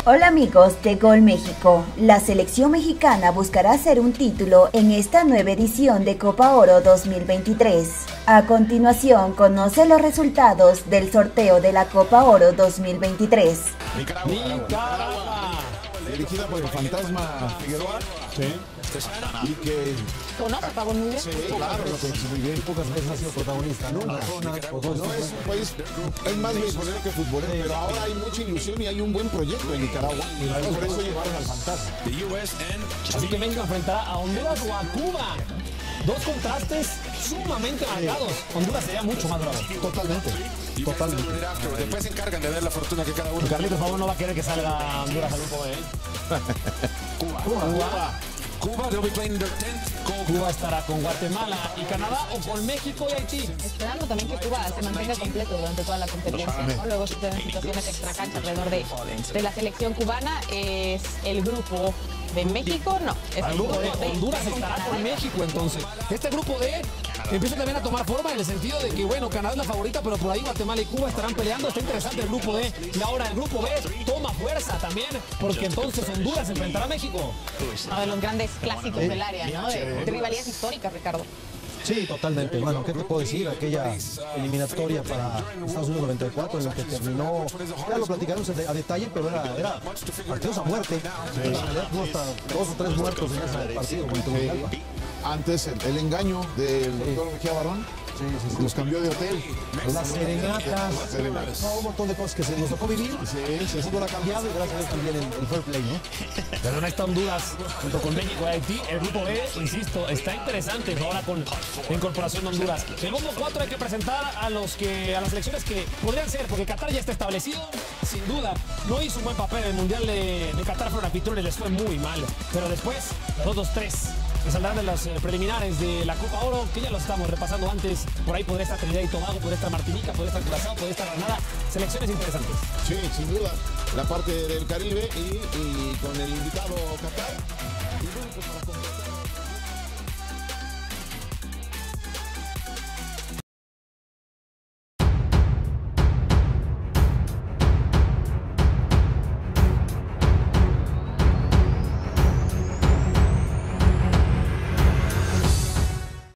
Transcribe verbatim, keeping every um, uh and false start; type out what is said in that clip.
Hola amigos de Gol México, la selección mexicana buscará hacer un título en esta nueva edición de Copa Oro dos mil veintitrés. A continuación, conoce los resultados del sorteo de la Copa Oro dos mil veintitrés. Nicaragua, Nicaragua, dirigida por el fantasma Figueroa. Sí. Y que... ¿Conoce a Pablo Núñez? Sí, claro, lo que muy bien, pocas veces ha sido protagonista, ¿no? No, no es un país, es más beisbolero que futbolero, pero ahora hay mucha ilusión y hay un buen proyecto en Nicaragua. Y por eso llevaron al fantasma. Así que México enfrentará a Honduras o a Cuba. Dos contrastes sumamente marcados. Honduras sería mucho más bravo. Totalmente. Totalmente. Después se encargan de ver la fortuna que cada uno. Carlitos, por favor, no va a querer que salga Honduras al grupo B. Cuba. Cuba. Cuba. Cuba, they'll be playing their tenth goal. Cuba estará con Guatemala y Canadá o con México y Haití. Esperando también que Cuba se mantenga completo durante toda la competencia, ¿no? Luego se dan situaciones extracancha alrededor de, de la selección cubana. Es el grupo de México, no. Es el grupo de Honduras estará con México, entonces. Este grupo D empieza también a tomar forma en el sentido de que, bueno, Canadá es la favorita, pero por ahí Guatemala y Cuba estarán peleando. Está interesante el grupo D. Y ahora el grupo B toma fuerza también, porque entonces Honduras se enfrentará a México. Uno de los grandes clásicos del área, ¿no? De, de rivalidades históricas, Ricardo. Sí, totalmente. Bueno, ¿qué te puedo decir? Aquella eliminatoria para Estados Unidos noventa y cuatro en la que terminó, ya lo platicaremos a detalle, pero era, era partidos a muerte. Sí. En realidad tuvo hasta dos o tres muertos en ese partido. Sí. Antes el, el engaño del doctor Mejía Barrón. Sí, sí, sí. Nos cambió de hotel. Las serenatas. Las serenatas. No, un montón de cosas que se nos tocó vivir. Sí, sí, el fútbol ha cambiado y gracias a Dios también el, el fair play, ¿no? Pero en esta Honduras, junto con México y Haití, el grupo B, insisto, está interesante ahora con la incorporación de Honduras. El grupo cuatro hay que presentar a los que, a las selecciones que podrían ser, porque Qatar ya está establecido, sin duda. No hizo un buen papel en el Mundial de, de Qatar, fueron anfitriones, les fue muy mal. Pero después, todos tres que saldrán de los eh, preliminares de la Copa Oro, que ya lo estamos repasando antes. Por ahí podría estar Trinidad y Tobago, podría estar Martinica, podría estar Curazao, podría estar Granada. Selecciones interesantes. Sí, sin duda. La parte del Caribe y, y con el invitado Qatar. Y bueno, pues para completar...